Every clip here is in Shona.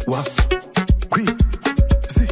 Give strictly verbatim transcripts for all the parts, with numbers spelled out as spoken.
wa qui si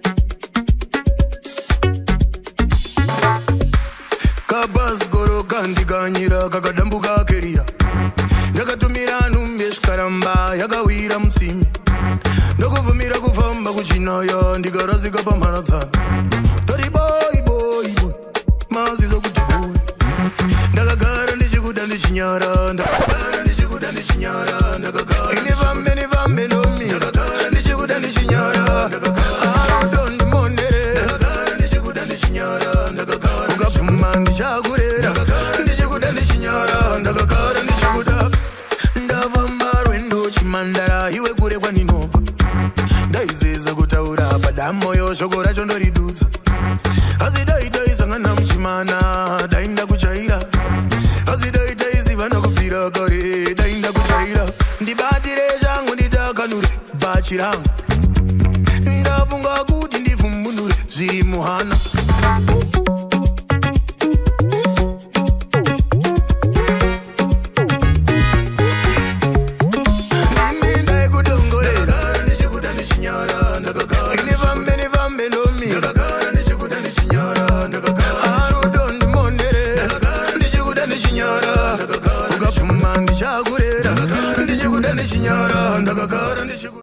kabas goro kandi ganyira kakadambuka keria yakatumira numbesh karamba yakawira mutsimi ndokuvumira kufamba kuchinoyo ndikarazika pamhanatsa tori boy boy boy mazizo kuti boy ndakagara ndichikuda ndichinyara ndakagara ndichikuda ndichinyara ndakagara ine vambe ne vambe nomi ndakagara ndichikuda ndichinyara ndakagara arodondi monere ndakagara ndichikuda ndichinyara ndakagara ukapfuma ndichakurera ndakagara ndichikuda ndichinyara ndakagara ndichikuda ndavamba rwendo chimandara iwe kure kwandinobva ndaizeza kutaura padamoyo shoko racho ndoridudza asi daitaisangana muchimana dainda kuchaira asi daitaisivana kubvira kare dainda kuchaira ndibatire changu nditakanure bhachi rangu ndafunga kuti ndivhumbunure zviri muhana ine vambe ne vambe ndomi ndakagara ndichikuda ndichinyara ndakagara